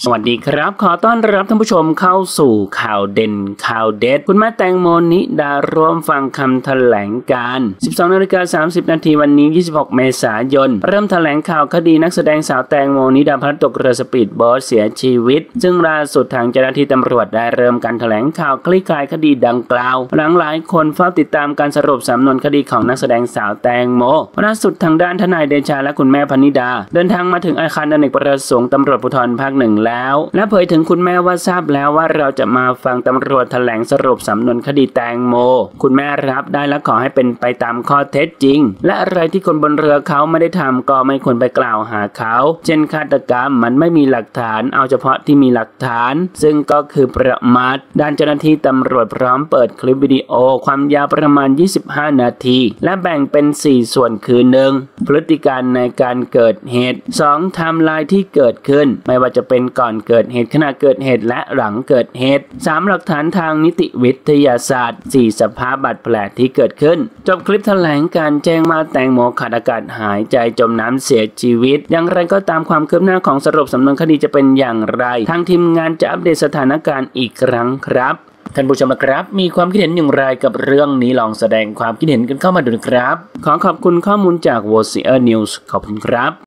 สวัสดีครับขอต้อนรับท่านผู้ชมเข้าสู่ข่าวเด่นข่าวเด็ดคุณแม่แตงโมนิดาร่วมฟังคำแถลงการณ์ 12:30 น.วันนี้ 26 เมษายนเริ่มแถลงข่าวคดีนักแสดงสาวแตงโมนิดาพลัดตกเรือสปีดโบ๊ทเสียชีวิตซึ่งล่าสุดทางเจ้าหน้าที่ตำรวจได้เริ่มการแถลงข่าวคลี่คลายคดีดังกล่าวหลังหลายคนเฝ้าติดตามการสรุปสำนวนคดีของนักแสดงสาวแตงโมล่าสุดทางด้านทนายเดชาและคุณแม่พนิดาเดินทางมาถึงอาคารอเนกประสงค์ตำรวจภูธรภาค 1แล้วและเผยถึงคุณแม่ว่าทราบแล้วว่าเราจะมาฟังตำรวจแถลงสรุปสำนวนคดีแตงโมคุณแม่รับได้และขอให้เป็นไปตามข้อเท็จจริงและอะไรที่คนบนเรือเขาไม่ได้ทำก็ไม่ควรไปกล่าวหาเขาเช่นฆาตกรรมมันไม่มีหลักฐานเอาเฉพาะที่มีหลักฐานซึ่งก็คือประมาทด้านเจ้าหน้าที่ตำรวจพร้อมเปิดคลิปวิดีโอความยาวประมาณ25 นาทีและแบ่งเป็น4ส่วนคือ 1. พฤติการในการเกิดเหตุ 2. ไทม์ไลน์ที่เกิดขึ้นไม่ว่าจะเป็นก่อนเกิดเหตุขณะเกิดเหตุและหลังเกิดเหตุ 3. หลักฐานทางนิติวิทยาศาสตร์ 4. สภาพบาดแผลที่เกิดขึ้นจบคลิปแถลงการแจ้งว่าแตงโมขาดอากาศหายใจจมน้ำเสียชีวิตอย่างไรก็ตามความคืบหน้าของสรุปสำนวนคดีจะเป็นอย่างไรทางทีมงานจะอัปเดตสถานการณ์อีกครั้งครับท่านผู้ชมครับมีความคิดเห็นอย่างไรกับเรื่องนี้ลองแสดงความคิดเห็นกันเข้ามาดูนะครับขอบคุณข้อมูลจาก Voice News ขอบคุณครับ